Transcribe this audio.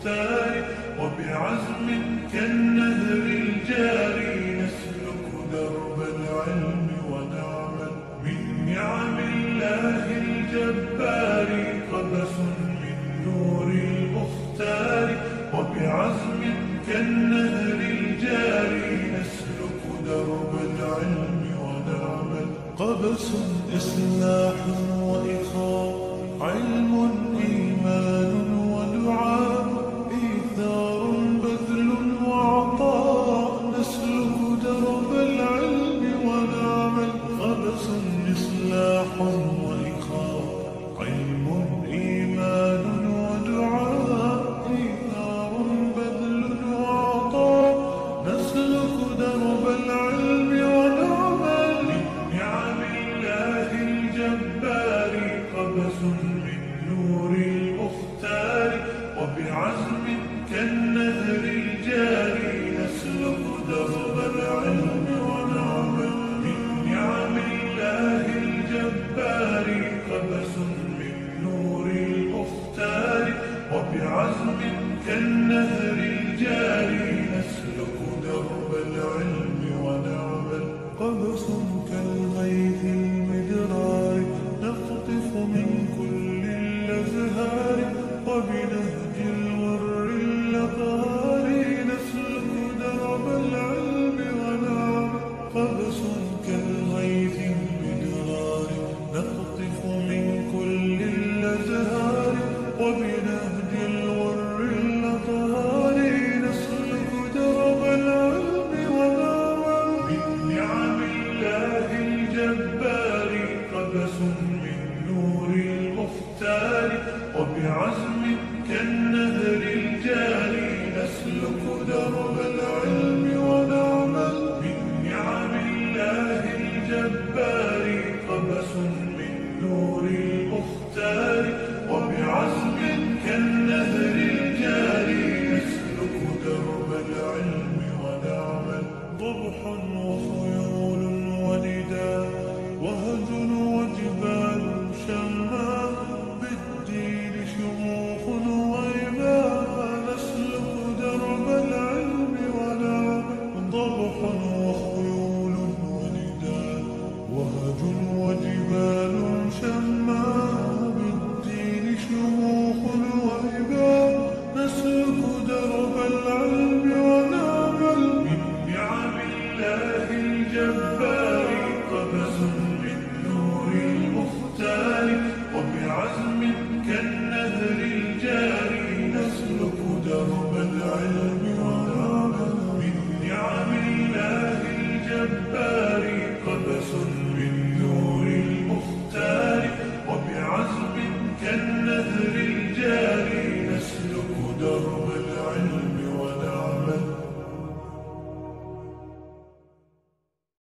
المختار وبعزم كالنهر الجاري نسلك درب العلم ونعمل من نعم الله الجبار قبس من نور المختار وبعزم كالنهر الجاري نسلك درب العلم ونعمل قبس إصلاح وإخاء علم إيمان ودعاء إيثار بذل وعطاء نسلك درب العلم ونعمل قبس إصلاح وإخاء علم إيمان ودعاء إيثار بذل وعطاء نسلك درب العلم ونعمل من نعم الله الجبار قبس من نور المختار وبعزم كالنهر الجاري نسلك درب العلم ونعمل من نعم الله الجبار قبس من نور المختار وبعزم كالنهر الجاري نسلك درب العلم ونعمل قبس كالغيث المدرار نقطف من كل الأزهار وبنهج الغر الأطهار نسلك درب العلم ونعمل قبس كالغيث المدرار نقطف من كل الأزهار وبنهج الغر الأطهار نسلك درب العلم ونعمل من نعم الله الجبار قبس من نور المختار وبعزم كالنهر الجاري نسلك درب العلم ونعمل من نعم الله الجبار قبس من نور المختار وبعزم كالنهر الجاري نسلك درب العلم ونعمل ضبح وخيول